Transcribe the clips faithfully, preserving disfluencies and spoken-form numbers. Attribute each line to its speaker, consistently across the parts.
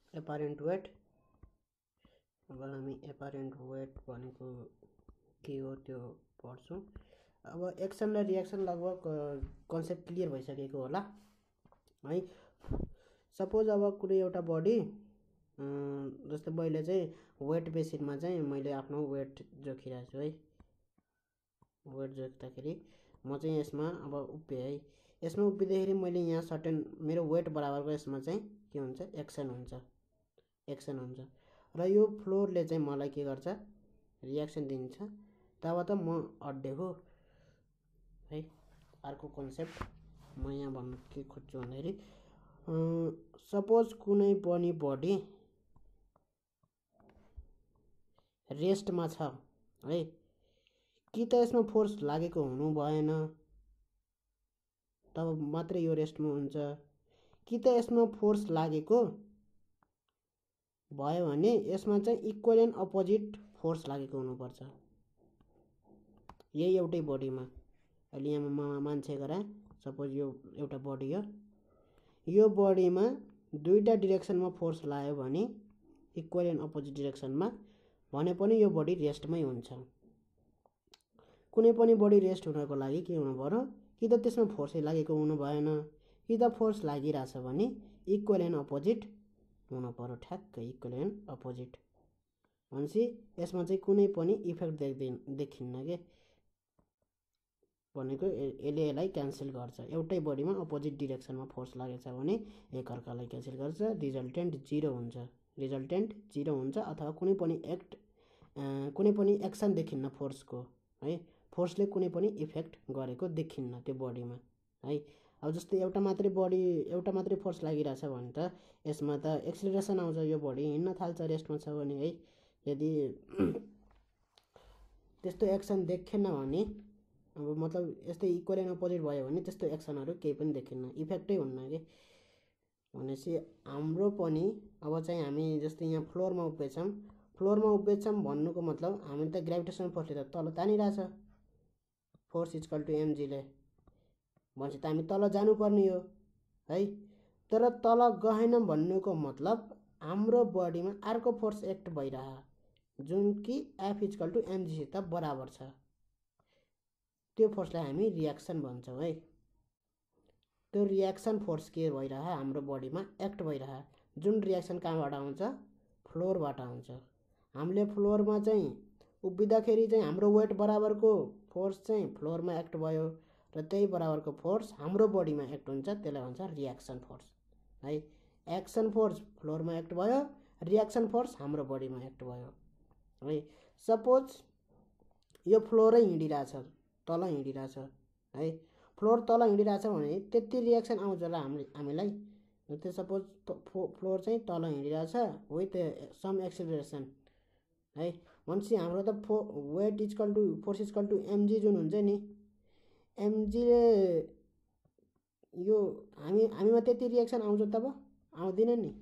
Speaker 1: एपारेन्ट weight. अब हामी एपारेन्ट weight भनेको के हो त्यो पढ्छौँ। अब एक्सन र रियाक्सन लगभग कन्सेप्ट क्लियर भइसकेको होला है। सपोज अब कुनै एउटा बडी जस्तै मैले चाहिँ वेट बेसिनमा चाहिँ मैले आफ्नो वेट जोखिरहेको छु है। वेट जोख्दाखेरि म चाहिँ यसमा अब उभिएँ है। यसमा उभिँदाखेरि मैले यहाँ सर्टेन मेरो वेट बराबरको यसमा चाहिँ के हुन्छ, एक्सन हुन्छ एक्सन हुन्छ र यो फ्लोरले चाहिँ मलाई के गर्छ, रियाक्सन दिन्छ। तब त म अड्डेको है। अर्को कन्सेप्ट म यहाँ भन्नु के खोज्छु भन्दाखेरि सपोज कुनै पनि बडी रेस्टमा छ है, कि त यसमा फोर्स लागेको हुनु भएन तब मात्रै यो रेस्टमा हुन्छ, कि त यसमा फोर्स लागेको भयो भने यसमा चाहिँ इक्वल एन्ड अपोजिट फोर्स लागेको हुनुपर्छ यही एउटै बडीमा। अहिले यहाँ म मान्छे गराएँ, सपोज यो एउटा बडी हो, यो बडीमा दुईटा डिरेक्सनमा फोर्स लाग्यो भने इक्वल एन्ड अपोजिट डिरेक्सनमा भने पनि यो बडी रेस्टमै हुन्छ। कुनै पनि बडी रेस्ट हुनको लागि के हुनु पर्यो, कि त त्यसमा फोर्सै लागेको हुनु भएन, कि त फोर्स लागिरहेछ भने इक्वल एन्ड अपोजिट हुनु पर्यो, ठ्याक्कै इक्वल एन्ड अपोजिट। भनेपछि यसमा चाहिँ कुनै पनि इफेक्ट देख्दैन देखिन्न के भनेको यसले यसलाई क्यान्सल गर्छ। एउटै बडीमा अपोजिट डिरेक्सनमा फोर्स लागेछ भने एकअर्कालाई क्यान्सल गर्छ, रिजल्टेन्ट जिरो हुन्छ रिजल्टेन्ट जिरो हुन्छ अथवा कुनै पनि एक्ट कुनै पनि एक्सन देखिन्न फोर्सको है। फोर्सले कुनै पनि इफेक्ट गरेको देखिन्न त्यो बडीमा है। अब जस्तै एउटा मात्रै बडी एउटा मात्रै फोर्स लागिरहेछ भने त यसमा त एक्सिलरेसन आउँछ, यो बडी हिँड्न थाल्छ रेस्टमा छ भने है। यदि त्यस्तो एक्सन देखेन भने अब मतलब यस्तै इक्वल एन्ड अपोजिट भयो भने त्यस्तो एक्सनहरू केही पनि देखिन्न, इफेक्टै हुन्न कि। भनेपछि हाम्रो पनि अब चाहिँ हामी जस्तै यहाँ फ्लोरमा उभिएछौँ, फ्लोरमा उभिएछौँ भन्नुको मतलब हामी त ग्राभिटेसन फोर्सले त तल तानिरहेछ, फोर्स इक्वल टु एमजीले भन्छ त हामी तल जानुपर्ने हो है। तर तल गएन भन्नुको मतलब हाम्रो बडीमा अर्को फोर्स एक्ट भइरह जुन कि एफ इक्वल टु एमजीसित बराबर छ। त्यो फोर्सलाई हामी रियाक्सन भन्छौँ है। त्यो रियाक्सन फोर्स के भइरह हाम्रो बडीमा एक्ट भइरह, जुन रियाक्सन कहाँबाट आउँछ, फ्लोरबाट आउँछ। हामीले फ्लोरमा चाहिँ उभिँदाखेरि चाहिँ हाम्रो वेट बराबरको फोर्स चाहिँ फ्लोरमा एक्ट भयो र त्यही बराबरको फोर्स हाम्रो बडीमा एक्ट हुन्छ, त्यसलाई भन्छ रियाक्सन फोर्स है। एक्सन फोर्स फ्लोरमा एक्ट भयो, रियाक्सन फोर्स हाम्रो बडीमा एक्ट भयो है। सपोज यो फ्लोरै हिँडिरहेछ, तल हिँडिरहेछ है, फ्लोर तल हिँडिरहेछ भने त्यति रियाक्सन आउँछ र हामी हामीलाई त्यो सपोज फ्लोर चाहिँ तल हिँडिरहेछ विथ सम एक्सिलरेसन है। भनेपछि हाम्रो त फो weight equal to force equal to M G जुन हुन्छ नि, एमजीले यो हामी हामीमा त्यति रियाक्सन आउँछ तब आउँदैन नि।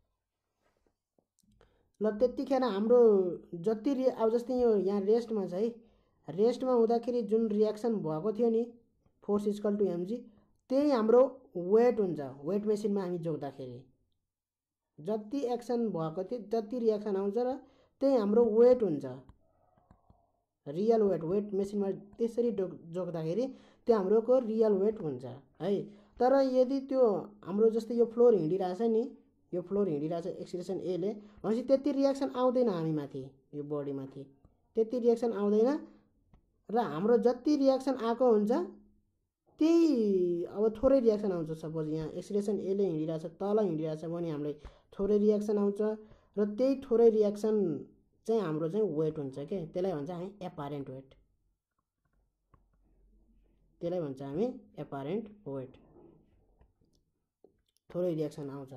Speaker 1: ल त्यतिखेर हाम्रो जति रि अब जस्तै यो यहाँ रेस्टमा छ है, रेस्टमा हुँदाखेरि जुन रियाक्सन भएको थियो नि फोर्स इक्वल टु एमजी, त्यही हाम्रो वेट हुन्छ। वेट मेसिनमा हामी जोख्दाखेरि जति एक्सन भएको थियो जति रियाक्सन आउँछ र त्यही हाम्रो वेट हुन्छ, रियल वेट। वेट मेसिनमा त्यसरी जोख्दाखेरि त्यो हाम्रोको रियल वेट हुन्छ है। तर यदि त्यो हाम्रो जस्तै यो फ्लोर हिँडिरहेछ नि, यो फ्लोर हिँडिरहेछ एक्सिलेरेसन एले भनेपछि त्यति रियाक्सन आउँदैन हामीमाथि, यो बडीमाथि त्यति रियाक्सन आउँदैन र हाम्रो जति रियाक्सन आएको हुन्छ त्यही अब थोरै रियाक्सन आउँछ। सपोज यहाँ एक्सिलेरेसन एले हिँडिरहेछ, तल हिँडिरहेछ भने हामीलाई थोरै रियाक्सन आउँछ र त्यही थोरै रियाक्सन चाहिँ हाम्रो चाहिँ वेट हुन्छ के, त्यसलाई भन्छ हामी एपारेन्ट वेट, त्यसलाई भन्छ हामी एपारेन्ट वेट। थोरै रियाक्सन आउँछ।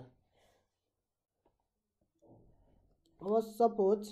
Speaker 1: अब सपोज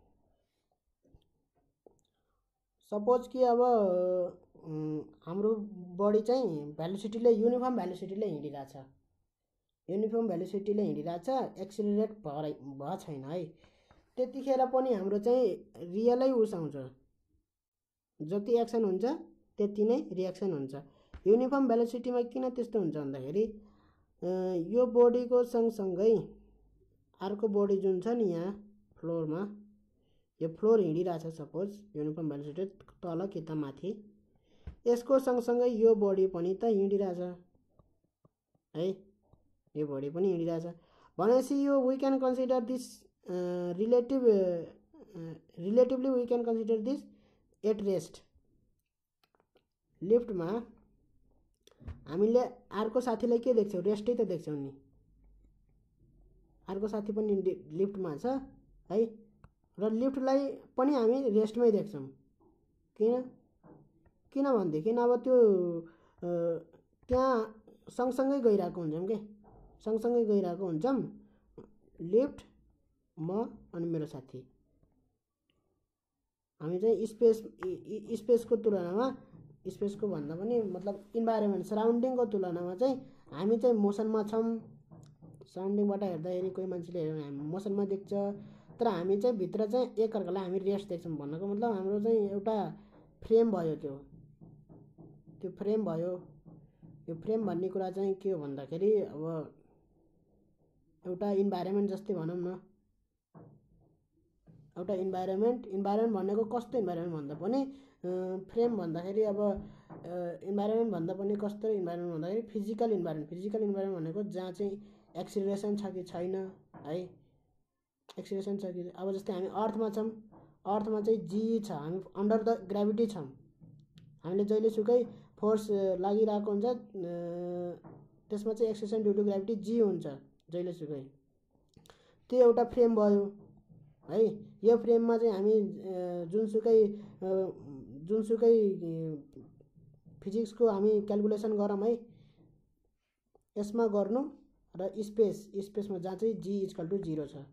Speaker 1: सपोज कि अब हाम्रो बडी चाहिँ भेलोसिटीले युनिफर्म भेलोसिटीले हिँडिरहेछ, युनिफर्म भेलोसिटीले हिँडिरहेछ, एक्सिलरेट भएर भएको छैन है। त्यतिखेर पनि हाम्रो चाहिँ रियलै उस आउँछ, जति एक्सन हुन्छ त्यति नै रियाक्सन हुन्छ। युनिफर्म भेलोसिटीमा किन त्यस्तो हुन्छ भन्दाखेरि यो बडीको सँगसँगै अर्को बडी जुन छ नि यहाँ फ्लोरमा, यो फ्लोर हिँडिरहेछ सपोज युनिफर्म भेलोसिटी तल कि त माथि, यसको सँगसँगै यो बडी पनि त हिँडिरहेछ है, यो बडी पनि हिँडिरहेछ भनेपछि यो we can consider this relative relatively we can consider this at rest. लिफ्टमा हामीले अर्को साथीलाई के देख्छौँ, रेस्टै त देख्छौँ नि, अर्को साथी पनि लिफ्टमा छ है, र लिफ्टलाई पनि हामी रेस्टमै देख्छौँ। किन किनभनेदेखि अब त्यो त्यहाँ सँगसँगै गइरहेको हुन्छौँ के, सँगसँगै गइरहेको हुन्छौँ लिफ्ट, म अनि मेरो साथी। हामी चाहिँ स्पेस स्पेसको तुलनामा, स्पेसको भन्दा पनि मतलब इन्भाइरोमेन्ट सराउन्डिङको तुलनामा चाहिँ हामी चाहिँ मोसनमा छौँ। सराउन्डिङबाट हेर्दाखेरि कोही मान्छेले हेऱ्यो भने हामी मोसनमा देख्छ, तर हामी चाहिँ भित्र चाहिँ एकअर्कालाई हामी रेस्ट देख्छौँ। भन्नुको मतलब हाम्रो चाहिँ एउटा फ्रेम भयो, त्यो त्यो फ्रेम भयो। यो फ्रेम भन्ने कुरा चाहिँ के हो भन्दाखेरि अब एउटा इन्भाइरोमेन्ट जस्तै भनौँ न, एउटा इन्भाइरोमेन्ट इन्भाइरोमेन्ट भनेको कस्तो इन्भाइरोमेन्ट भन्दा पनि फ्रेम भन्दाखेरि अब इन्भाइरोमेन्ट भन्दा पनि कस्तो इन्भाइरोमेन्ट भन्दाखेरि फिजिकल इन्भाइरोमेन्ट। फिजिकल इन्भाइरोमेन्ट भनेको जहाँ चाहिँ एक्सिलरेसन छ कि छैन है, एक्सिलरेसन छ कि, अब जस्तै हामी अर्थमा छौँ, अर्थमा चाहिँ जी छ, हामी अन्डर द ग्राभिटी छौँ, हामीले जहिले सुकै फोर्स लागिरहेको हुन्छ त्यसमा चाहिँ acceleration due to gravity g हुन्छ जहिले सुकै, त्यो एउटा फ्रेम भयो है। यो फ्रेममा चाहिँ हामी जुनसुकै जुनसुकै फिजिक्सको हामी क्यालकुलेसन गरौँ है, यसमा गर्नु र स्पेस स्पेसमा जहाँ चाहिँ जी इक्वल टु जिरो छ,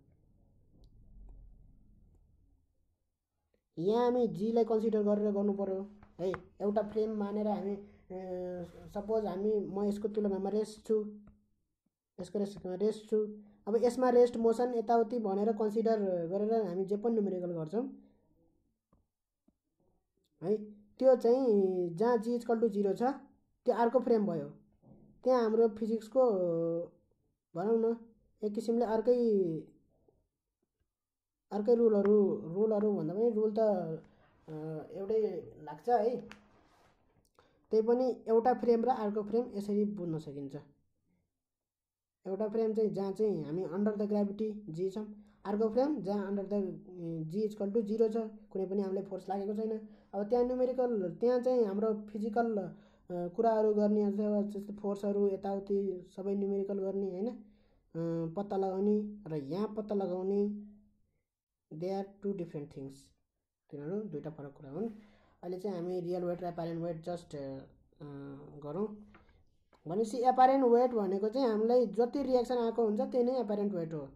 Speaker 1: यहाँ हामी जीलाई कन्सिडर गरेर गर्नु पर्यो है। एउटा फ्रेम मानेर हामी सपोज हामी म यसको तुलनामा रेस्ट छु, यसको रेस्टमा रेस्ट छु, अब यसमा रेस्ट मोसन यताउति भनेर कन्सिडर गरेर हामी जे पनि न्युमेरिकल गर्छौँ है, त्यो चाहिँ जहाँ जी इक्वल टु जिरो छ त्यो अर्को फ्रेम भयो। त्यहाँ हाम्रो फिजिक्सको भनौँ न एक किसिमले अर्कै अर्कै रुलहरू रुलहरू भन्दा पनि रुल त एउटै लाग्छ है, त्यही पनि एउटा फ्रेम र अर्को फ्रेम यसरी बुझ्न सकिन्छ। एउटा फ्रेम चाहिँ जहाँ चाहिँ हामी अन्डर द ग्राभिटी जी छौँ, अर्को फ्रेम जहाँ under the g equal to zero छ, कुनै पनि हामीलाई फोर्स लागेको छैन। अब त्यहाँ न्युमेरिकल त्यहाँ चाहिँ हाम्रो फिजिकल कुराहरू गर्ने अथवा जस्तो फोर्सहरू यताउति सबै न्युमेरिकल गर्ने होइन, पत्ता लगाउने, र यहाँ पत्ता लगाउने, they are two different things, तिनीहरू दुईवटा फरक कुरा हुन्। अहिले चाहिँ हामी रियल वेट र एपारेन्ट वेट जस्ट गरौँ। भनेपछि एपारेन्ट वेट भनेको चाहिँ हामीलाई जति रियाक्सन आएको हुन्छ त्यही नै एपारेन्ट वेट हो।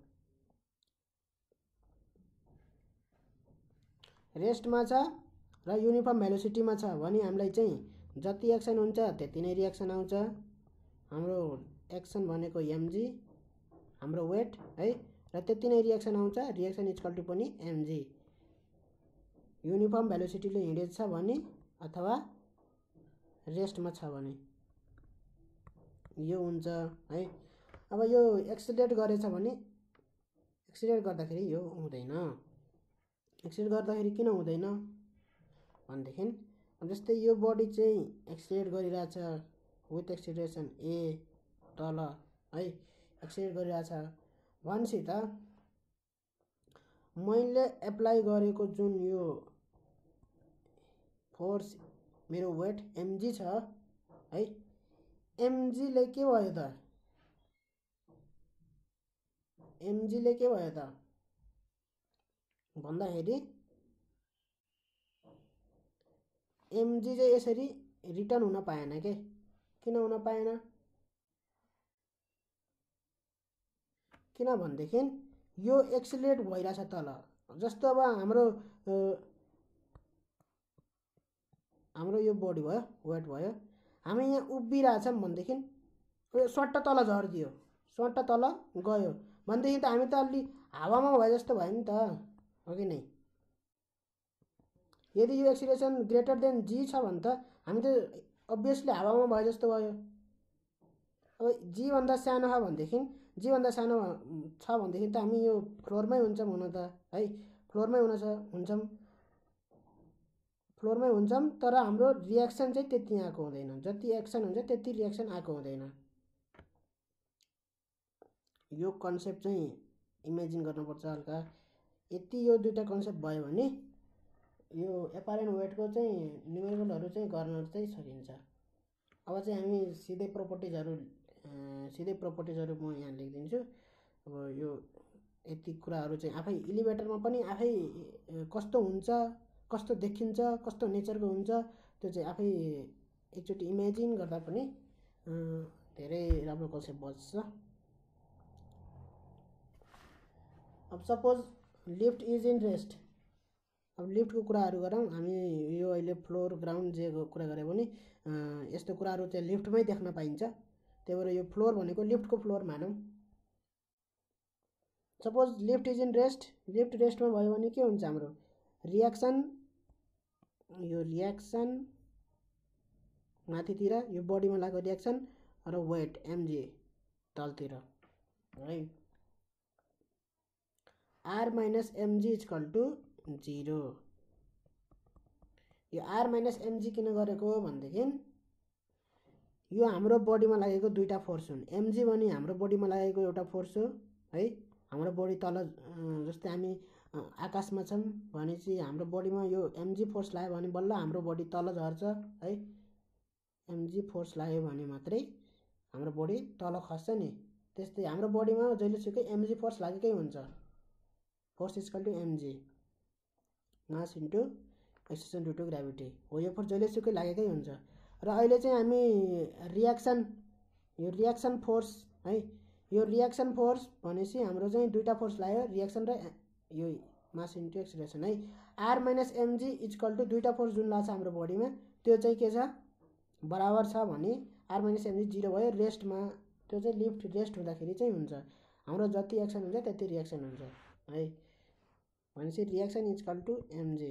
Speaker 1: रेस्टमा छ र युनिफर्म भेलोसिटीमा छ भने हामीलाई चाहिँ जति एक्सन हुन्छ त्यति नै रियाक्सन आउँछ। हाम्रो एक्सन भनेको एमजी हाम्रो वेट है, र त्यति नै रियाक्सन आउँछ, रियाक्सन इक्वल टु पनि एमजी। युनिफर्म भेलोसिटीले हिँडेछ भने अथवा रेस्टमा छ भने यो हुन्छ है। अब यो एक्सिलेट गरेछ भने, एक्सिलेट गर्दाखेरि यो हुँदैन। एक्सिलेट गर्दाखेरि किन हुँदैन भनेदेखि जस्तै यो बडी चाहिँ एक्सिलेट गरिरहेछ विथ एक्सिलरेसन ए तल है, एक्सिलेट गरिरहेछ भनेपछि त मैले एप्लाई गरेको जुन यो फोर्स मेरो वेट एमजी छ है, एमजीले के भयो त, एमजीले के भयो त भन्दाखेरि एमजी चाहिँ यसरी रिटर्न हुन पाएन के। किन हुन पाएन, किनभनेदेखि यो एक्सिलेट भइरहेछ तल। जस्तो अब हाम्रो हाम्रो यो बडी भयो, वेट भयो, हामी यहाँ उभिरहेछौँ भनेदेखि स्वाट्ट तल झरिदियो, स्वाट्ट तल गयो भनेदेखि त हामी त अलि हावामा भए जस्तो भयो नि त, हो कि नै। यदि यो एक्सिलेसन ग्रेटर देन जी छ भने त हामी त अभियसली हावामा भए जस्तो भयो। अब जी भन्दा सानो छ भनेदेखि जीभन्दा सानो छ भनेदेखि त हामी यो फ्लोरमै हुन्छौँ हुन त है, फ्लोरमै हुन छ हुन्छौँ फ्लोरमै हुन्छौँ तर हाम्रो रियाक्सन चाहिँ त्यति आएको हुँदैन, जति एक्सन हुन्छ त्यति रियाक्सन आएको हुँदैन। यो कन्सेप्ट चाहिँ इमेजिन गर्नुपर्छ हल्का। यति यो दुईवटा कन्सेप्ट भयो भने यो एपारेन्ट वेटको चाहिँ न्युमेरिकलहरू चाहिँ गर्न चाहिँ सकिन्छ। अब चाहिँ हामी सिधै प्रोपर्टिजहरू सिधै प्रोपर्टिजहरू म यहाँ लेखिदिन्छु। अब यो यति कुराहरू चाहिँ आफै इलिभेटरमा पनि आफै कस्तो हुन्छ, कस्तो देखिन्छ, कस्तो नेचरको हुन्छ त्यो चाहिँ आफै एकचोटि इमेजिन गर्दा पनि धेरै राम्रो कन्सेप्ट बस्छ। अब suppose lift is in rest. अब लिफ्टको कुराहरू गरौँ हामी, यो अहिले फ्लोर ग्राउन्ड जेको कुरा गऱ्यो भने यस्तो कुराहरू चाहिँ लिफ्टमै देख्न पाइन्छ। त्यही भएर यो फ्लोर भनेको लिफ्टको फ्लोर मानौँ। Suppose lift is in rest, lift रेस्टमा भयो भने के हुन्छ हाम्रो रियाक्सन, यो रियाक्सन माथितिर, यो बडीमा लागेको रियाक्सन र वेट एमजी तलतिर है। R minus M G equal to zero. यो आर माइनस एमजी किन गरेको भनेदेखि यो हाम्रो बडीमा लागेको दुईवटा फोर्स हुन्। एमजी भने हाम्रो बडीमा लागेको एउटा फोर्स हो है, हाम्रो बडी तल जस्तै हामी आकाशमा छौँ भनेपछि हाम्रो बडीमा यो एमजी फोर्स लाग्यो भने बल्ल हाम्रो बडी तल झर्छ है। एमजी फोर्स लाग्यो भने मात्रै हाम्रो बडी तल खस्छ नि। त्यस्तै हाम्रो बडीमा जहिलेसुकै एमजी फोर्स लागेकै हुन्छ। Force equal to M G mass into acceleration due to gravity हो। यो फोर्स जहिलेसुकै लागेकै हुन्छ। र अहिले चाहिँ हामी रियाक्सन, यो रियाक्सन फोर्स है, यो रियाक्सन फोर्स भनेपछि हाम्रो चाहिँ दुईवटा फोर्स लाग्यो, रियाक्सन र यो मास इन्टु एक्सेलरेसन है। R minus M G equal to दुईवटा फोर्स जुन लाग्छ हाम्रो बडीमा त्यो चाहिँ के छ बराबर छ भने आर माइनस एमजी जिरो भयो। रेस्टमा त्यो चाहिँ लिफ्ट रेस्ट हुँदाखेरि चाहिँ हुन्छ, हाम्रो जति एक्सन हुन्छ त्यति रियाक्सन हुन्छ है। भनेपछि reaction equal to M G.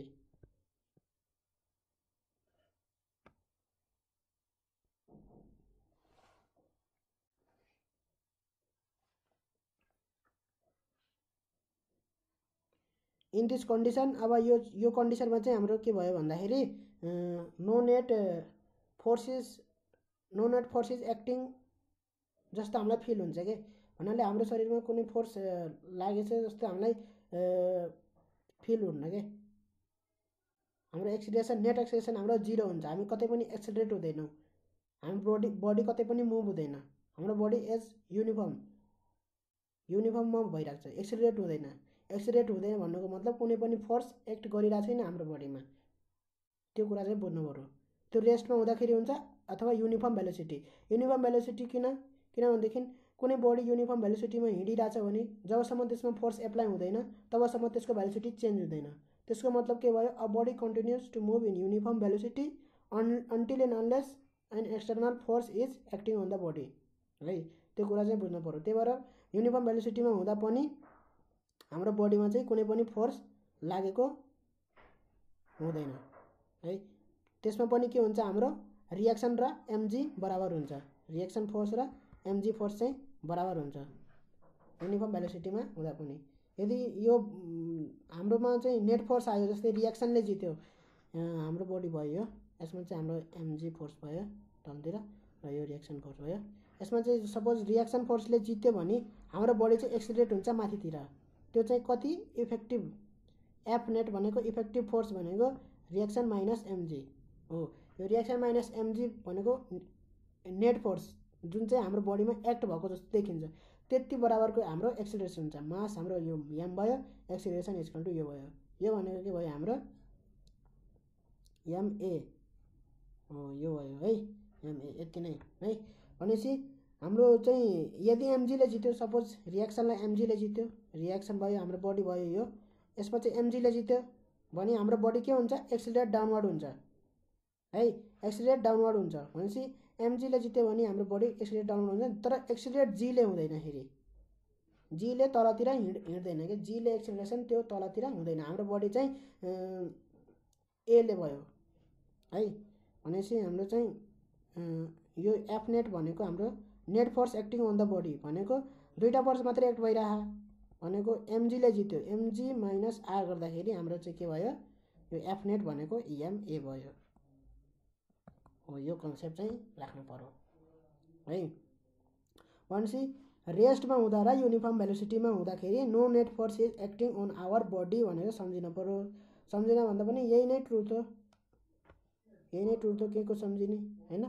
Speaker 1: In this condition, अब यो यो कन्डिसनमा चाहिँ हाम्रो के भयो भन्दाखेरि no net forces no net forces acting जस्तो हामीलाई फिल हुन्छ कि, भन्नाले हाम्रो शरीरमा कुनै फोर्स लागेछ जस्तो हामीलाई फिल हुन्न कि। हाम्रो एक्सिलेरेसन, नेट एक्सिलेरेसन हाम्रो जिरो हुन्छ, हामी कतै पनि एक्सिलरेट हुँदैनौँ, हाम्रो बडी बडी कतै पनि मुभ हुँदैन, हाम्रो बडी एज युनिफर्म युनिफर्ममा भइरहेको छ, एक्सिलरेट हुँदैन। एक्सिलरेट हुँदैन भन्नुको मतलब कुनै पनि फोर्स एक्ट गरिरहेको छैन हाम्रो बडीमा, त्यो कुरा चाहिँ बुझ्नु पऱ्यो। त्यो रेस्टमा हुँदाखेरि हुन्छ अथवा युनिफर्म भेलोसिटी। युनिफर्म भेलोसिटी किन किनभनेदेखि कुनै बडी युनिफर्म भेलोसिटीमा हिँडिरहेछ भने जबसम्म त्यसमा फोर्स एप्लाई हुँदैन तबसम्म त्यसको भेलोसिटी चेन्ज हुँदैन। त्यसको मतलब के भयो, a body continues to move in uniform velocity until end unless an external force is acting on the body है। त्यो कुरा चाहिँ बुझ्नु पऱ्यो। त्यही भएर युनिफर्म भेलोसिटीमा हुँदा पनि हाम्रो बडीमा चाहिँ कुनै पनि फोर्स लागेको हुँदैन है। त्यसमा पनि के हुन्छ हाम्रो रियाक्सन र एमजी बराबर हुन्छ, रियाक्सन फोर्स र एमजी फोर्स चाहिँ बराबर हुन्छ युनिफर्म भेलोसिटीमा हुँदा पनि। यदि यो हाम्रोमा चाहिँ नेट फोर्स आयो, जस्तै रियाक्सनले जित्यो हाम्रो बडी भयो, यसमा चाहिँ हाम्रो एमजी फोर्स भयो तलतिर र यो रियाक्सन फोर्स भयो। यसमा चाहिँ सपोज रियाक्सन फोर्सले जित्यो भने हाम्रो बडी चाहिँ एक्सिलरेट हुन्छ माथितिर। त्यो चाहिँ कति इफेक्टिभ, एफ नेट भनेको इफेक्टिभ फोर्स भनेको रियाक्सन माइनस एमजी हो। यो रियाक्सन माइनस एमजी भनेको नेट फोर्स जुन चाहिँ हाम्रो बडीमा एक्ट भएको जस्तो देखिन्छ, त्यति बराबरको हाम्रो एक्सिलरेसन हुन्छ। मास हाम्रो यो एम भयो, एक्सिलरेसन इक्वल टु यो भयो। यो भनेको के भयो हाम्रो एमए हो, यो भयो है एमए, यति नै है। भनेपछि हाम्रो चाहिँ यदि एमजीले जित्यो, सपोज रियाक्सनलाई एमजीले जित्यो, रियाक्सन भयो हाम्रो बडी भयो यो, यसमा चाहिँ एमजीले जित्यो भने हाम्रो बडी के हुन्छ एक्सिलरेट डाउनवर्ड हुन्छ है, एक्सिलरेट डाउनवर्ड हुन्छ। भनेपछि एमजीले जित्यो भने हाम्रो बडी एक्सिलरेट डाउनवर्ड हुन्छ, तर एक्सिलरेट जीले हुँदैन, फेरि जीले तलतिर हिँड हिँड्दैन कि, जीले एक्सिलरेसन त्यो तलतिर हुँदैन, हाम्रो बडी चाहिँ एले भयो है। भनेपछि हाम्रो चाहिँ यो एफ नेट भनेको हाम्रो net force acting on the body भनेको दुईटा फोर्स मात्रै एक्ट भइरह भनेको एमजीले जित्यो। एमजी माइनस आर गर्दाखेरि हाम्रो चाहिँ के भयो, यो एफ नेट भनेको इएमए भयो। हो यो कन्सेप्ट चाहिँ राख्नु पर्यो है। भनेपछि रेस्टमा हुँदा र युनिफर्म भेलोसिटीमा हुँदाखेरि no net force is acting on our body भनेर सम्झिनु पर्यो। सम्झिन भन्दा पनि यही नै ट्रुथ हो, यही नै ट्रुथ हो, के को सम्झिने हैन।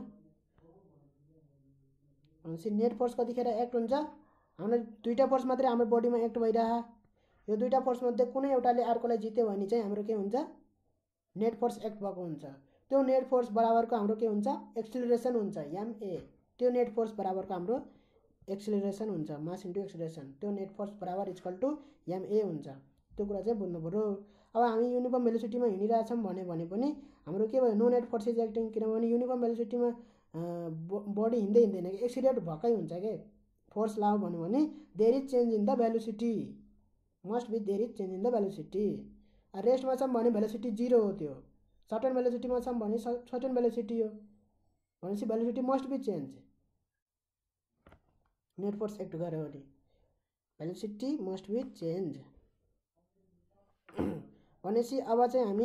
Speaker 1: भनेपछि नेट फोर्स कतिखेर एक्ट हुन्छ, हाम्रो दुईटा फोर्स मात्रै हाम्रो बडीमा एक्ट भइरह, यो दुईटा फोर्स मध्ये कुनै एउटाले अर्कोलाई जित्यो भने चाहिँ हाम्रो के हुन्छ, नेट फोर्स एक्ट भएको हुन्छ। त्यो नेट फोर्स बराबरको हाम्रो के हुन्छ, एक्सिलरेसन हुन्छ एमए। त्यो नेट फोर्स बराबरको हाम्रो एक्सिलरेसन हुन्छ, मास इन्टु एक्सिलरेसन। त्यो नेट फोर्स बराबर इक्वल टु एमए हुन्छ। त्यो कुरा चाहिँ बुझ्नु पर्यो। अब हामी युनिफर्म भेलोसिटीमा हिँडिरहेछौँ भने भने पनि हाम्रो के भयो, no net force is acting. किनभने युनिफर्म भेलोसिटीमा बडी हिँड्दै हिँड्दैन कि एक्सिलेट भएकै हुन्छ के। फोर्स लाओ भन्यो भने there is change in the velocity, must be there is change in the velocity. रेस्टमा छौँ भने भेलोसिटी जिरो हो, त्यो सर्टेन भेलोसिटीमा छौँ भने सर्टेन भेलोसिटी हो। भनेपछि velocity must be change, net force act गर्यो भने भेलोसिटी मस्ट बी चेन्ज। भनेपछि अब चाहिँ हामी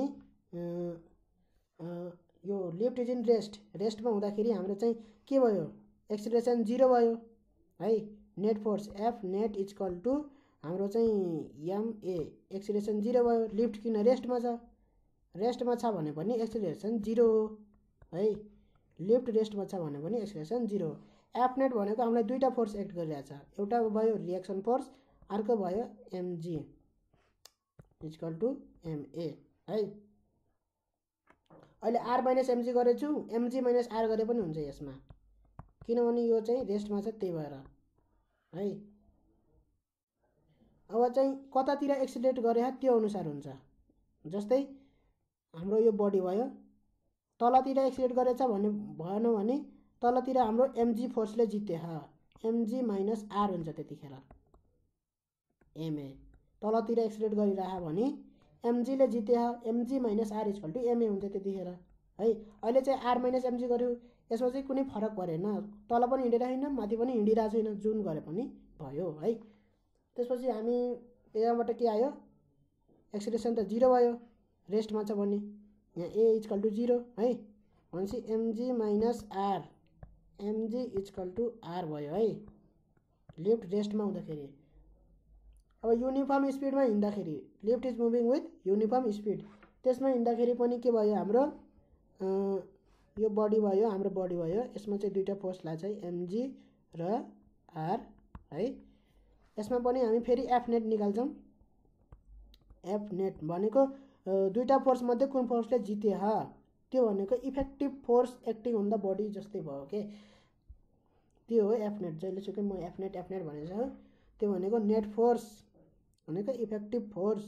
Speaker 1: यो लिफ्ट इज इन रेस्ट, रेस्टमा हुँदाखेरि हाम्रो चाहिँ के भयो, एक्सिलरेसन जिरो भयो है। Net force F net equal to हाम्रो चाहिँ एमए, एक्सिलरेसन जिरो भयो। लिफ्ट किन रेस्टमा छ, रेस्टमा छ भने पनि एक्सिलरेसन जिरो हो है। लिफ्ट रेस्टमा छ भने पनि एक्सिलरेसन जिरो हो। एफ नेट भनेको हामीलाई दुईटा फोर्स एक्ट गरिरहेछ, एउटा भयो रिएक्सन फोर्स, अर्को भयो एमजी इक्वल टु एमए है। अहिले आर माइनस एमजी गरेछु, एमजी माइनस आर गरे पनि हुन्छ यसमा, किनभने यो चाहिँ रेस्टमा छ त्यही भएर है। अब चाहिँ कतातिर एक्सिलेट गरे त्यो अनुसार हुन्छ। जस्तै हाम्रो यो बडी भयो, तलतिर एक्सिलेट गरेछ भने भएन भने तलतिर हाम्रो एमजी फोर्सले जिते, एमजी माइनस आर हुन्छ त्यतिखेर एमए। तलतिर एक्सिलेट गरिरह भने एमजीले जिते, MG minus R equal to MA हुन्छ त्यतिखेर है। अहिले चाहिँ आर माइनस एमजी गर्यो, यसमा चाहिँ कुनै फरक परेन, तल पनि हिँडिरहेन माथि पनि हिँडिरहेको छैन, जुन गरे पनि भयो है। त्यसपछि हामी यहाँबाट के आयो, एक्सिलेरेसन त जिरो भयो रेस्टमा छ भने, यहाँ ए इक्वल टु जिरो है। भनेपछि MG minus R, MG equal to R भयो है लिफ्ट रेस्टमा हुँदाखेरि। अब युनिफर्म स्पिडमा हिँड्दाखेरि, lift is moving with uniform speed, त्यसमा हिँड्दाखेरि पनि के भयो, हाम्रो यो बडी भयो, हाम्रो बडी भयो, यसमा चाहिँ दुईटा फोर्स लाग्छ एमजी र आर है। यसमा पनि हामी फेरि एफ नेट निकाल्छौँ। एफ नेट भनेको दुईटा फोर्स मध्ये कुन फोर्सले जिते, त्यो भनेको effective force acting on the body जस्तै भयो के, त्यो हो एफ नेट। जहिलेसुकै म एफ नेट एफ नेट भनेको छ, त्यो भनेको नेट फोर्स भनेको इफेक्टिभ फोर्स।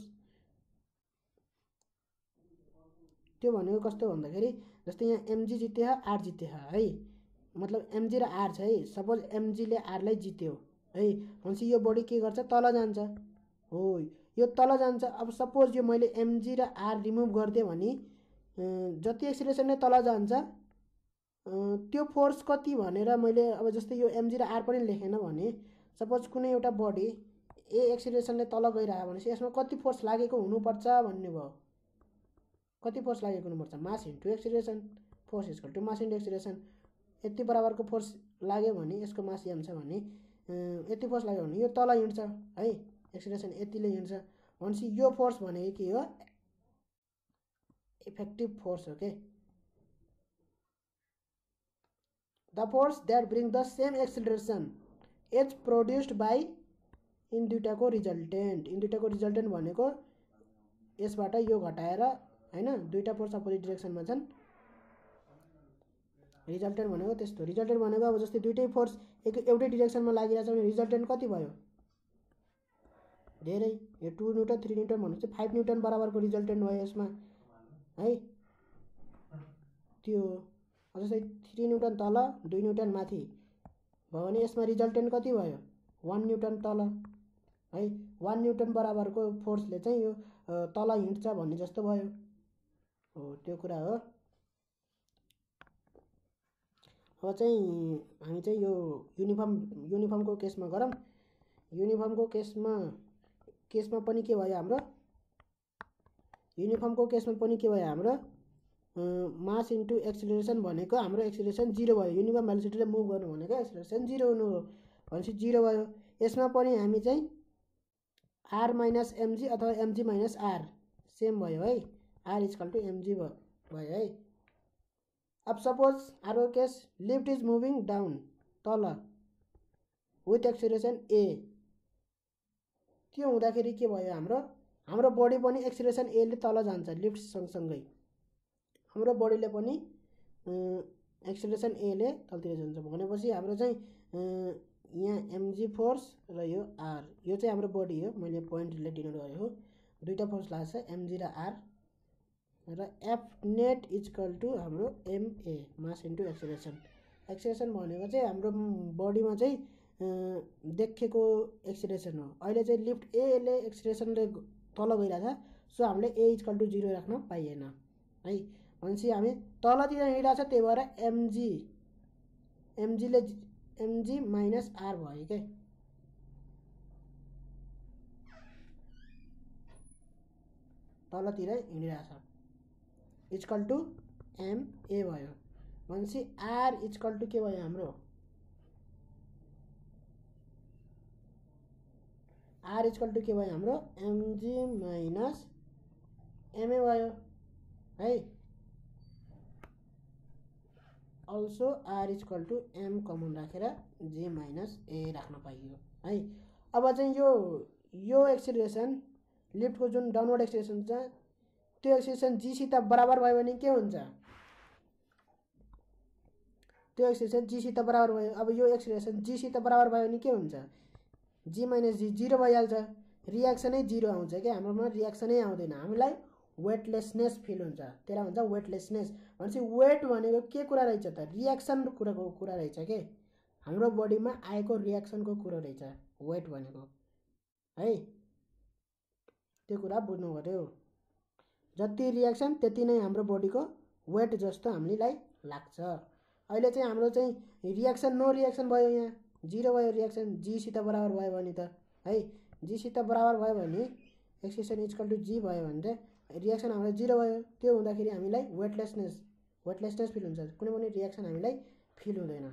Speaker 1: त्यो भनेको कस्तो भन्दाखेरि जस्तै यहाँ एमजी जिते, आर जिते है, मतलब एमजी र आर छ है। सपोज एमजीले आरलाई जित्यो है, भनेपछि यो बडी के गर्छ, तल जान्छ हो, यो तल जान्छ। अब सपोज यो मैले एमजी र आर रिमुभ गरिदिएँ भने जति एक्सिलेरेसन नै तल जान्छ, त्यो फोर्स कति भनेर मैले अब जस्तै यो एमजी र आर पनि लेखेन भने, सपोज कुनै एउटा बडी ए एक्सिलेरेसनले तल गइरह्यो भनेपछि यसमा कति फोर्स लागेको हुनुपर्छ भन्ने भयो। कति फोर्स लागेको हुनुपर्छ, mass into acceleration, force equal to mass into acceleration. यति बराबरको फोर्स लाग्यो भने, यसको मास एम छ भने यति फोर्स लाग्यो भने यो तल हिँड्छ है, एक्सिलेरेसन यतिले हिँड्छ। भनेपछि यो फोर्स भनेको के हो, इफेक्टिभ फोर्स हो के। The force that bring the same acceleration is produced by इन दुईटाको रिजल्टेन्ट। इन दुईटाको रिजल्टेन्ट भनेको यसबाट यो घटाएर हैन, दुईटा फोर्स अपोजिट डिरेक्सनमा छन्, रिजल्टेन्ट भनेको त्यस्तो। रिजल्टेन्ट भनेको अब जस्तै दुईटै फोर्स एक एउटै डिरेक्सनमा लागिरहेछ भने रिजल्टेन्ट कति भयो, धेरै। यो टू न्युटन थ्री न्युटन भनेको चाहिँ फाइभ न्युटन बराबरको रिजल्टेन्ट भयो यसमा है, त्यो। जस्तै थ्री न्युटन तल दुई न्युटन माथि भयो भने यसमा रिजल्टेन्ट कति भयो, वान न्युटन तल है। वान न्युटन बराबरको फोर्सले चाहिँ यो तल हिँड्छ भन्ने जस्तो भयो हो, त्यो कुरा हो। अब चाहिँ हामी चाहिँ यो युनिफर्म युनिफर्मको केसमा गरौँ। युनिफर्मको केसमा केसमा पनि के भयो हाम्रो युनिफर्मको केसमा पनि के भयो हाम्रो मास इन्टु एक्सिलरेसन भनेको हाम्रो एक्सिलरेसन जिरो भयो। युनिफर्म भेलोसिटीले मुभ गर्नु भनेको एक्सिलरेसन जिरो हुनु हो भनेपछि जिरो भयो। यसमा पनि हामी चाहिँ आर माइनस एमजी अथवा एमजी माइनस आर सेम भयो है, आर इक्वल टु एमजी भयो है। अब सपोज अर्को case lift is moving down तल विथ एक्सिलरेसन ए, त्यो हुँदाखेरि के भयो हाम्रो हाम्रो बडी पनि एक्सिलरेसन ए ले तल जान्छ लिफ्ट सँगसँगै, हाम्रो बडीले पनि एक्सिलरेसन ए ले तलतिर जान्छ भनेपछि हाम्रो चाहिँ यहाँ एमजी फोर्स र यो आर, यो चाहिँ हाम्रो बडी हो, मैले पोइन्टले डिनोट गरेको दुईटा फोर्स लाग्छ एमजी र आर, र एफ नेट इक्वल टु हाम्रो MA mass into acceleration. Acceleration भनेको चाहिँ हाम्रो बडीमा चाहिँ देखेको एक्सिलरेसन हो। अहिले चाहिँ लिफ्ट ए ले एक्सिलरेसनले तल गइरहेको छ, सो हामीले ए इक्वल टु जिरो राख्न पाइएन है। भनेपछि हामी तलतिर हिँडिरहेको छ, त्यही भएर एमजी एमजीले एमजी माइनस आर भयो क्या, तलतिर हिँडिरहेको छ इक्वल टु एमए भयो। भनेपछि आर इक्वल टु के भयो हाम्रो आर इक्वल टु के भयो हाम्रो एमजी माइनस एमए भयो है। Also R equal to M common राखेर जी माइनस ए राख्न पाइयो है। अब चाहिँ यो यो एक्सिलरेसन लिफ्टको जुन डाउनवर्ड एक्सिलरेसन छ त्यो एक्सिलरेसन जी सित बराबर भयो भने के हुन्छ, त्यो एक्सिलरेसन जी सित बराबर भयो। अब यो एक्सिलरेसन जी सित बराबर भयो भने के हुन्छ, जी माइनस जी जिरो भइहाल्छ, रियाक्सनै जिरो आउँछ क्या, हाम्रोमा रियाक्सनै आउँदैन, हामीलाई वेटलेसनेस फिल हुन्छ, त्यसलाई भन्छ वेटलेसनेस। भनेपछि वेट भनेको के कुरा रहेछ त, रियाक्सन कुराको कुरा रहेछ के, हाम्रो बडीमा आएको रियाक्सनको कुरा रहेछ वेट भनेको है, त्यो कुरा बुझ्नु पर्यो। जति रियाक्सन त्यति नै हाम्रो बडीको वेट जस्तो हामीलाई लाग्छ। अहिले चाहिँ हाम्रो चाहिँ रियाक्सन नो रियाक्सन भयो, यहाँ जिरो भयो रियाक्सन, जी सित बराबर भयो भने त है, जी सित बराबर भयो भने एक्सिलरेसन इक्वल टु जी भयो भने चाहिँ रियाक्सन हाम्रो जिरो भयो। त्यो हुँदाखेरि हामीलाई वेटलेसनेस वेटलेसनेस फिल हुन्छ, कुनै पनि रियाक्सन हामीलाई फिल हुँदैन।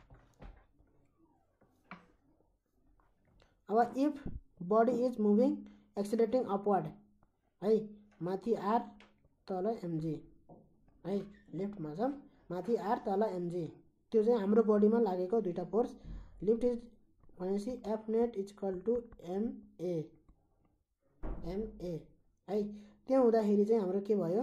Speaker 1: अब if body is moving accelerating upward है, माथि आर तल एमजी है, लिफ्टमा छ माथि आर तल एमजी, त्यो चाहिँ हाम्रो बडीमा लागेको दुईटा फोर्स। लिफ्ट इज भनेपछि F net equal to MA MA है। त्यो हुँदाखेरि चाहिँ हाम्रो के भयो,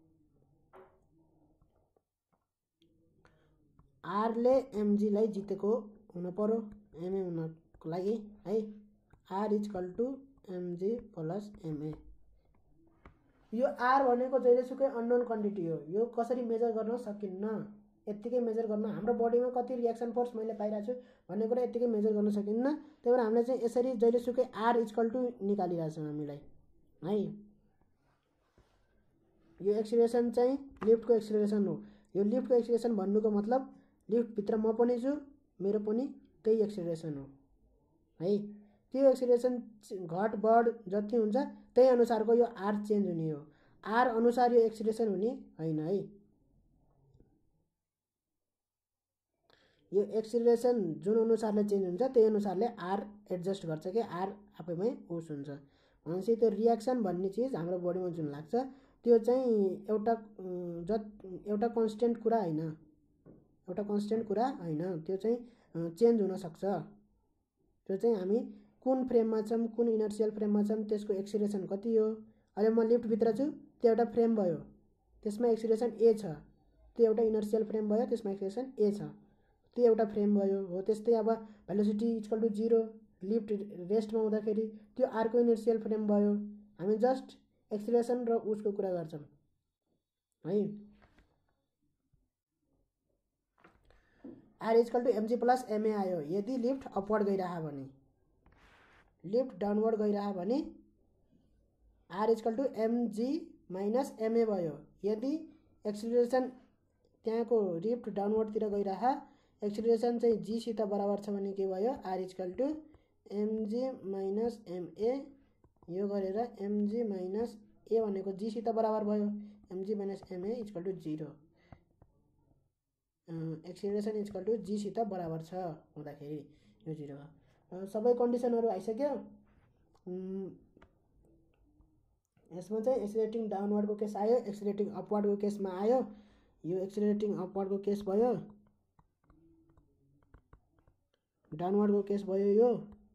Speaker 1: आरले एमजीलाई जितेको हुनु पर्यो एमए हुनको लागि है। R equal to MG plus MA. यो आर भनेको जहिलेसुकै अननोन क्वान्टिटी हो, यो कसरी मेजर गर्न सकिन्न, यत्तिकै मेजर गर्न, हाम्रो बडीमा कति रियाक्सन फोर्स मैले पाइरहेको छु भन्ने कुरा यत्तिकै मेजर गर्न सकिन्न। त्यही भएर हामीले चाहिँ यसरी जहिलेसुकै आर इक्वल टु निकालिरहेछौँ हामीलाई है। यो एक्सिलरेसन चाहिँ लिफ्टको एक्सिलरेसन हो। यो लिफ्टको एक्सिलरेसन भन्नुको मतलब लिफ्टभित्र म पनि छु, मेरो पनि त्यही एक्सिलरेसन हो है। त्यो एक्सिलरेसन घट बढ जति हुन्छ त्यही अनुसारको यो आर चेन्ज हुने हो, आर अनुसार यो एक्सिलरेसन हुने होइन है। यो एक्सिलरेसन जुन अनुसारले चेन्ज हुन्छ त्यही अनुसारले आर एडजस्ट गर्छ कि आर आफैमै उस हुन्छ। भनेपछि त्यो रियाक्सन भन्ने चिज हाम्रो बडीमा जुन लाग्छ त्यो चाहिँ एउटा जत एउटा कन्स्टेन्ट कुरा होइन, एउटा कन्स्टेन्ट कुरा होइन, त्यो चाहिँ चेन्ज हुनसक्छ। त्यो चाहिँ हामी कुन फ्रेममा छौँ, कुन इनर्सियल फ्रेममा छौँ, त्यसको एक्सिलरेसन कति हो। अहिले म लिफ्टभित्र छु, त्यो एउटा फ्रेम भयो, त्यसमा एक्सिलरेसन ए छ, त्यो एउटा इनर्सियल फ्रेम भयो, त्यसमा एक्सिलरेसन ए छ, त्यो एउटा फ्रेम भयो हो। त्यस्तै अब velocity equal to zero, lift रेस्टमा हुँदाखेरि त्यो अर्को इनर्सियल फ्रेम भयो। हामी जस्ट एक्सिलरेसन र उसको कुरा गर्छौँ है। R equal to MG plus MA आयो यदि लिफ्ट अपवर्ड गइरह भने, लिफ्ट डाउनवर्ड गइरह भने R equal to MG minus MA भयो। यदि एक्सिलरेसन त्यहाँको लिफ्ट डाउनवर्डतिर गइरह एक्सिलरेसन चाहिँ जी सित बराबर छ भने के भयो, R equal to MG minus MA यो गरेर एमजी माइनस ए भनेको जी सित बराबर भयो। MG minus MA equal to zero, acceleration equal to G सित बराबर छ हुँदाखेरि यो जिरो भयो। सबै कन्डिसनहरू आइसक्यो। यसमा चाहिँ एक्सिलरेटिङ डाउनवर्डको केस आयो, एक्सिलरेटिङ अपवर्डको केसमा आयो। यो एक्सिलरेटिङ अपवर्डको केस भयो, डाउनवर्डको केस भयो यो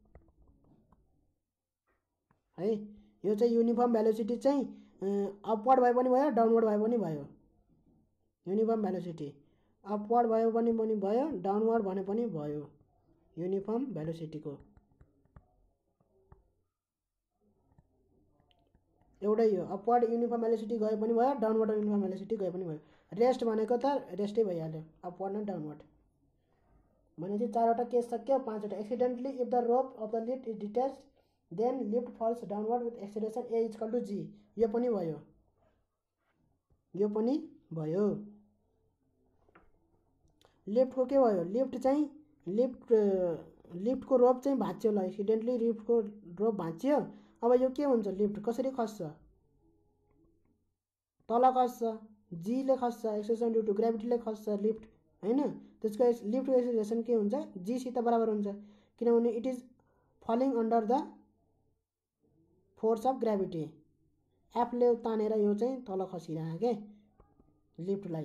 Speaker 1: है। यो चाहिँ युनिफर्म भेलोसिटी चाहिँ अपवर्ड भए पनि भयो, डाउनवर्ड भए पनि भयो। युनिफर्म भेलोसिटी अपवर्ड भयो भने पनि भयो, डाउनवर्ड भने पनि भयो युनिफर्म भेलोसिटीको। एउटै हो, अपवर्ड युनिफर्म भेलोसिटी गए पनि भयो, डाउनवर्ड युनिफर्म भेलोसिटी गए पनि भयो। रेस्ट भनेको त रेस्टै भइहाल्यो, अपवर्ड न डाउनवर्ड। भनेपछि चारवटा केस सक्यो, पाँचवटा। Accidentally if the rope of the lift is detached then lift falls downward with acceleration A equal to G, यो पनि भयो, यो पनि भयो। लिफ्टको के भयो, लिफ्ट चाहिँ लिफ्ट लिफ्टको रोप चाहिँ भाँच्यो ल, एक्सिडेन्टली लिफ्टको रोप भाँच्यो। अब यो के हुन्छ, लिफ्ट कसरी खस्छ, तल खस्छ, जीले खस्छ, एक्सिलरेसन ड्यु टु ग्राभिटीले खस्छ लिफ्ट हैन। त्यसको लिफ्टको एक्सिलरेसन के हुन्छ, जी सित बराबर हुन्छ, किनभने it is falling under the force of gravity. एफले तानेर यो चाहिँ तल खसिरहेको के लिफ्टलाई।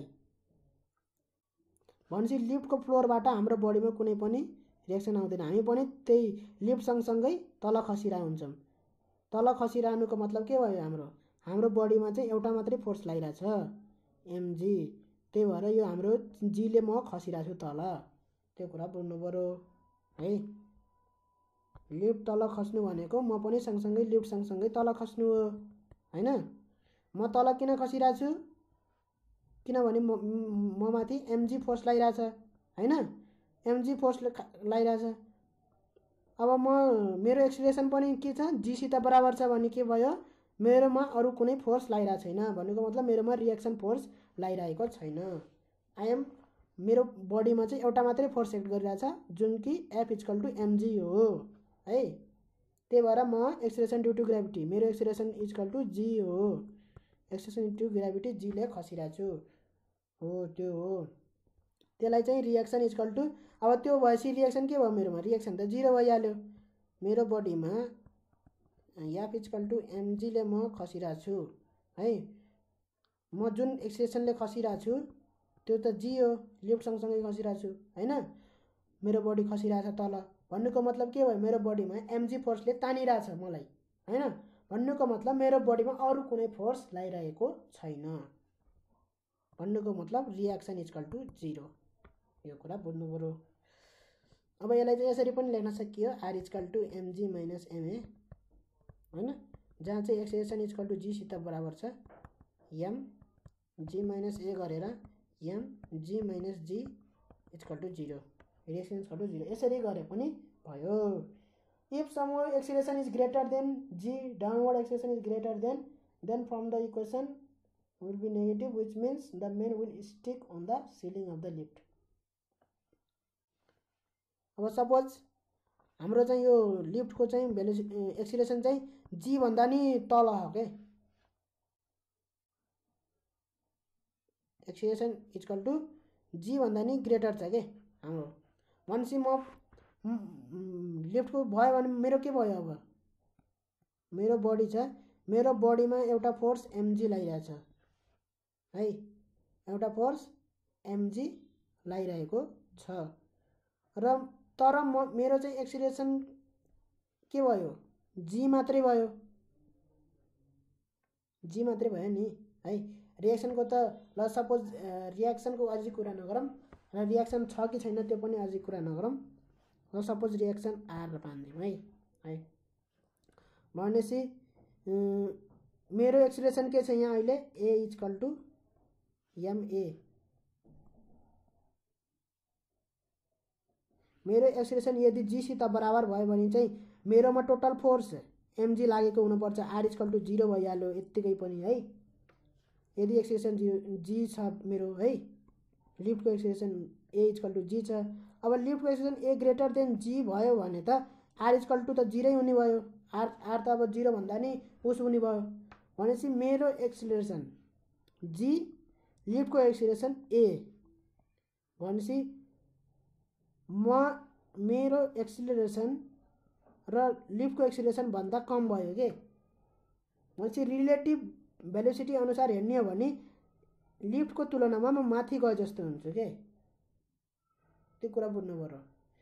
Speaker 1: भनेपछि लिफ्टको फ्लोरबाट हाम्रो बडीमा कुनै पनि रिएक्सन आउँदैन, हामी पनि त्यही लिफ्ट सँगसँगै तल खसिरहेको हुन्छौँ। तल खसिरहनुको मतलब के भयो, हाम्रो हाम्रो बडीमा चाहिँ एउटा मात्रै फोर्स लागिरहेछ, एमजी। त्यही भएर यो हाम्रो जीले म खसिरहेको छु तल, त्यो कुरा बुझ्नु पऱ्यो है। लिफ्ट तल खस्नु भनेको म पनि सँगसँगै लिफ्ट सँगसँगै तल खस्नु हो हैन। म तल किन खसिरहेको छु, किनभने म म माथि एमजी फोर्स लागिरहेछ हैन, एमजी फोर्स लागिरहेछ। अब म मेरो एक्सिलरेसन पनि के छ, जी सित बराबर छ भने के भयो, मेरोमा अरू कुनै फोर्स लागिरहेको छैन भन्नुको मतलब मेरोमा रिएक्सन फोर्स लागिरहेको छैन। आई एम मेरो बडीमा चाहिँ एउटा मात्रै फोर्स एक्ट गरिरहेछ, जुन कि एफ इक्वल टु एमजी हो है। त्यही भएर म एक्सिलरेसन ड्यु टु ग्राभिटी, मेरो एक्सिलरेसन इक्वल टु जी हो, एक्सिलरेसन ड्यु टु ग्राभिटी जीले खसिरहेको छु हो, त्यो हो। त्यसलाई चाहिँ रिएक्सन इक्वल टु, अब त्यो भएपछि रिएक्सन के भयो, मेरोमा रिएक्सन त जिरो भइहाल्यो। मेरो बडीमा एफ इक्वल टु एमजीले म खसिरहेको छु है। म जुन एक्सिलरेसनले खसिरहेको छु त्यो त जी हो, लिफ्ट सँगसँगै खसिरहेको छु हैन। मेरो बडी खसिरहेछ तल भन्नुको मतलब के भयो, मेरो बडीमा एमजी फोर्सले तानिरहेछ मलाई हैन। भन्नुको मतलब मेरो बडीमा अरू कुनै फोर्स लागिरहेको छैन भन्नुको मतलब रिएक्सन इक्वल टु जिरो, यो कुरा बुझ्नु पऱ्यो। अब यसलाई चाहिँ यसरी पनि लेख्न सकियो, R equal to MG minus MA हैन, जहाँ चाहिँ एक्सिलरेसन इक्वल टु जी सित बराबर छ एम जी माइनस ए गरेर M G minus G equal to zero, reaction equal to zero. यसरी गरे पनि भयो। If somewhere acceleration is greater than G, downward acceleration is greater than, then from the equation will be negative, which means the man will stick on the ceiling of the lift. अब suppose हाम्रो चाहिँ यो लिफ्टको चाहिँ velocity acceleration चाहिँ जी भन्दा नि तल हो के, एक्सिलरेसन इक्वल टु जी भन्दा नि ग्रेटर छ के हाम्रो। भनेपछि म लिफ्टको भयो भने मेरो के भयो, अब मेरो बडी छ, मेरो बडीमा एउटा फोर्स एमजी लागिरहेछ है, एउटा फोर्स एमजी लागिरहेको छ र तर म मेरो चाहिँ एक्सिलरेसन के भयो, जी मात्रै भयो, जी मात्रै भयो नि है। रिएक्सनको त ल सपोज रिएक्सनको अझै कुरा नगरौँ र रिएक्सन छ कि छैन त्यो पनि अझै कुरा नगरौँ। ल सपोज रिएक्सन आर मानिदिउँ है है। भनेपछि मेरो एक्सिलरेसन के छ यहाँ अहिले, ए इक्वल टु एमए। मेरो एक्सिलरेसन यदि जी सित बराबर भयो भने चाहिँ मेरोमा टोटल फोर्स एमजी लागेको हुनुपर्छ, आर इक्वल टु जिरो भइहाल्यो यत्तिकै पनि है। यदि एक्सिलरेसन जी जी छ मेरो है, लिफ्टको acceleration A equal to G छ। अब लिफ्टको acceleration A greater than G भयो भने त आर इक्वल टू त जिरो हुने भयो। आर आर त अब जिरो भन्दा नि उस हुने भयो भनेपछि मेरो एक्सिलरेसन जी लिफ्टको एक्सिलरेसन ए भनेपछि म मेरो एक्सिलरेसन र लिफ्टको एक्सिलरेसन भन्दा कम भयो के भनेपछि रिलेटिभ भेलोसिटी अनुसार हेर्ने हो भने लिफ्टको तुलनामा म माथि गए जस्तो हुन्छ के त्यो कुरा बुझ्नु पर्यो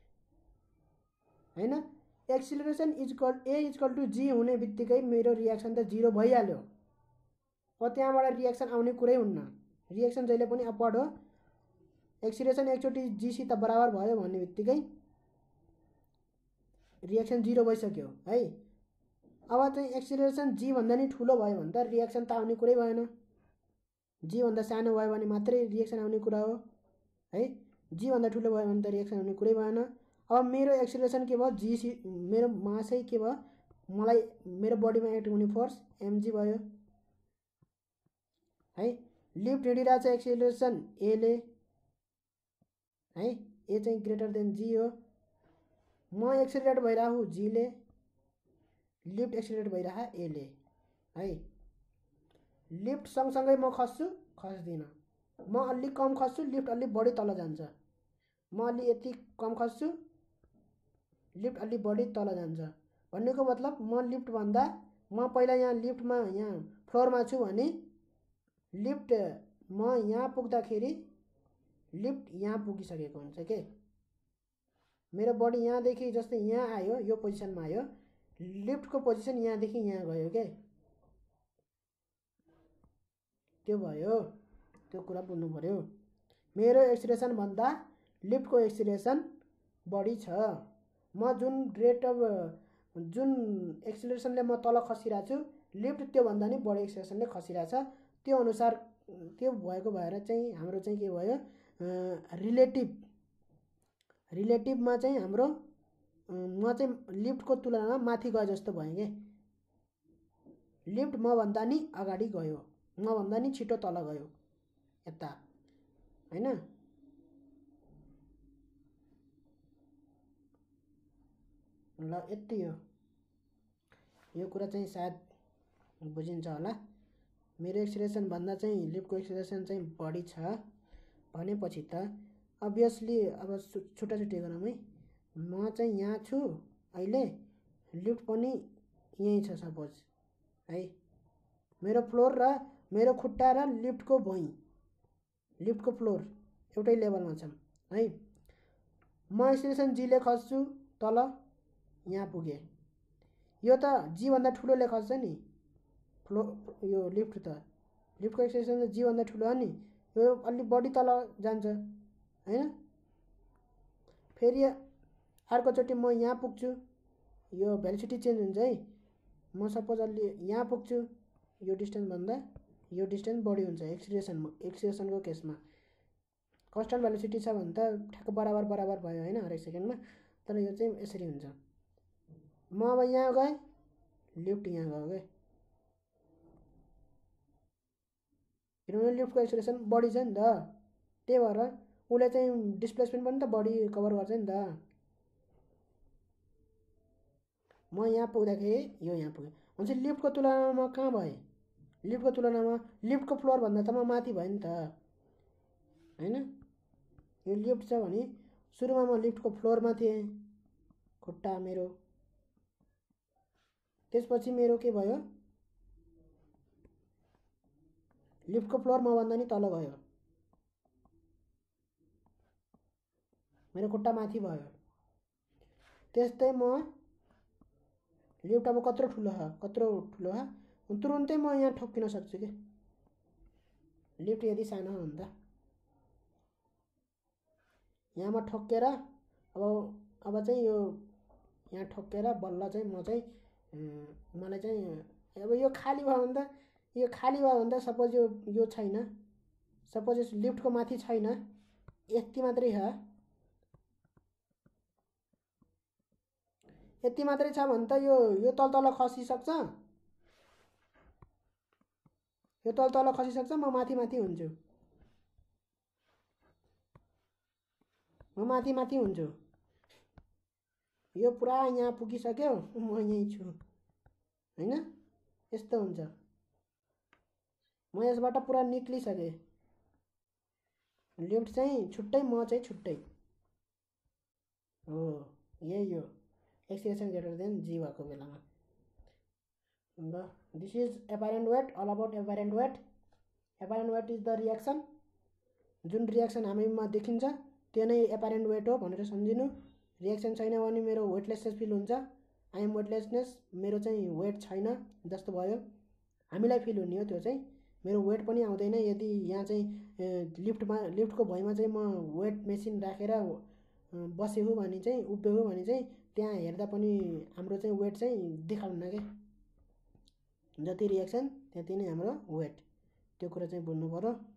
Speaker 1: हैन। Acceleration equal A equal to G हुने बित्तिकै मेरो रियाक्सन त जिरो भइहाल्यो। अब त्यहाँबाट रियाक्सन आउने कुरै हुन्न। रियाक्सन जहिले पनि अपवर्ड हो। एक्सिलरेसन एकचोटि जीसित बराबर भयो भन्ने बित्तिकै रियाक्सन जिरो भइसक्यो है। अब चाहिँ एक्सिलरेसन जी भन्दा नि ठुलो भयो भने त रियाक्सन त आउने कुरै भएन। जी भन्दा सानो भयो भने मात्रै रियाक्सन आउने कुरा हो है। जी भन्दा ठुलो भयो भने त रियाक्सन आउने कुरै भएन। अब मेरो एक्सिलरेसन के भयो जी सी मेरो मासै के भयो मलाई मेरो बडीमा एक्ट हुने फोर्स एमजी भयो है। लिफ्ट हिँडिरहेको छ एक्सिलरेसन एले है ए चाहिँ ग्रेटर देन जी हो। म एक्सिलरेट भइरहेको हुँ जीले लिफ्ट एक्सिलरेट भइरहेको एले है। लिफ्ट सँगसँगै म खस्छु खस्दिनँ। म अलि कम खस्छु लिफ्ट अलि बढी तल जान्छ। म अलि यति कम खस्छु लिफ्ट अलि बढी तल जान्छ भन्नेको मतलब म लिफ्ट भन्दा म पहिला यहाँ लिफ्टमा यहाँ फ्लोरमा छु भने लिफ्ट म यहाँ पुग्दाखेरि लिफ्ट यहाँ पुगिसकेको हुन्छ के। मेरो बडी यहाँदेखि जस्तै यहाँ आयो यो पोजिसनमा आयो लिफ्टको पोजिसन यहाँदेखि यहाँ गयो के त्यो भयो। त्यो कुरा बुझ्नु पर्यो। मेरो एक्सिलरेसन भन्दा लिफ्टको एक्सिलरेसन बढी छ। म जुन रेट अफ जुन एक्सिलरेसनले म तल खसिरहेको छु लिफ्ट त्योभन्दा नि बढी एक्सिलरेसनले खसिरहेछ। त्यो अनुसार त्यो भएको भएर चाहिँ हाम्रो चाहिँ के भयो रिलेटिभ रिलेटिभमा चाहिँ हाम्रो म चाहिँ लिफ्टको तुलनामा माथि गए जस्तो भयो के। लिफ्ट म भन्दा नि अगाडि गयो म भन्दा नि छिटो तल गयो यता हैन। ल यति हो। यो कुरा चाहिँ सायद बुझिन्छ होला। मेरो एक्सिलरेसन भन्दा चाहिँ लिफ्टको एक्सिलरेसन चाहिँ बढी छ भनेपछि त अभियसली अब छुट्टा छुट्टी गरौँ है। म चाहिँ यहाँ छु अहिले लिफ्ट पनि यहीँ छ सपोज है। मेरो फ्लोर र मेरो खुट्टा र लिफ्टको भुइँ लिफ्टको फ्लोर एउटै लेभलमा छन् है। म एक्सिलरेसन जीले खस्छु तल यहाँ पुगे। यो त जी भन्दा ठुलोले खस्छ नि फ्लो यो लिफ्ट त लिफ्टको एक्सिलरेसन जी भन्दा ठुलो हो नि यो अलि बढी तल जान्छ हैन। फेरि अर्कोचोटि म यहाँ पुग्छु यो भेलोसिटी चेन्ज हुन्छ है। म सपोज अलि यहाँ पुग्छु यो डिस्टेन्स भन्दा यो डिस्टेन्स बढी हुन्छ एक्सिलरेसनमा एक्सिलरेसनको केसमा। कन्स्टेन्ट भेलोसिटी छ भने त ठ्याक्क बराबर बराबर भयो हैन हरेक सेकेन्डमा। तर यो चाहिँ यसरी हुन्छ। म अब यहाँ गएँ लिफ्ट यहाँ गयो के किनभने लिफ्टको एक्सिलरेसन बढी छ नि त त्यही भएर उसले चाहिँ डिस्प्लेसमेन्ट पनि त बढी कभर गर्छ नि त। म यहाँ पुग्दाखेरि यो यहाँ पुगेँ भनेपछि लिफ्टको तुलनामा म कहाँ भएँ लिफ्टको तुलनामा लिफ्टको फ्लोर भन्दा त म माथि भएँ नि त हैन। यो लिफ्ट छ भने सुरुमा म लिफ्टको फ्लोरमा थिएँ खुट्टा मेरो त्यसपछि मेरो के भयो लिफ्टको फ्लोर म भन्दा नि तल गयो मेरो खुट्टा माथि भयो। त्यस्तै म लिफ्ट अब कत्रो ठुलो छ कत्रो ठुलो छ तुरुन्तै म यहाँ ठोक्किन सक्छु कि लिफ्ट यदि सानो हो भने त यहाँ म ठोक्केर अब अब चाहिँ यो यहाँ ठोक्केर बल्ल चाहिँ म चाहिँ मलाई चाहिँ अब यो खाली भयो भने त यो खाली भयो भने त सपोज यो यो छैन सपोज यस लिफ्टको माथि छैन यति मात्रै छ यति मात्रै छ भने त यो यो तल तल खसिसक्छ यो तल तल खसिसक्छ म माथि माथि हुन्छु म माथि माथि हुन्छु यो पुरा यहाँ पुगिसक्यो, म यहीँ छु होइन, यस्तो हुन्छ। म यसबाट पुरा निक्लिसकेँ, लिफ्ट चाहिँ छुट्टै, म चाहिँ छुट्टै हो। यही हो एक्सिलेरेसन ग्रेटर देन जी भएको बेलामा। ल this is apparent weight, all about apparent weight. Apparent weight is the reaction, जुन रियाक्सन हामीमा देखिन्छ त्यो नै एपारेन्ट वेट हो भनेर सम्झिनु। रियाक्सन छैन भने मेरो वेटलेसनेस फिल हुन्छ, आई एम वेटलेसनेस, मेरो चाहिँ वेट छैन जस्तो भयो, हामीलाई फिल हुने हो त्यो चाहिँ। मेरो वेट पनि आउँदैन यदि यहाँ चाहिँ लिफ्टमा लिफ्टको भुइँमा चाहिँ म वेट मेसिन राखेर बसेको भने चाहिँ, उभिएको भने चाहिँ त्यहाँ हेर्दा पनि हाम्रो चाहिँ वेट चाहिँ देखाउन्न क्या। जति रियाक्सन त्यति नै हाम्रो वेट, त्यो कुरा चाहिँ बुझ्नु पर्यो।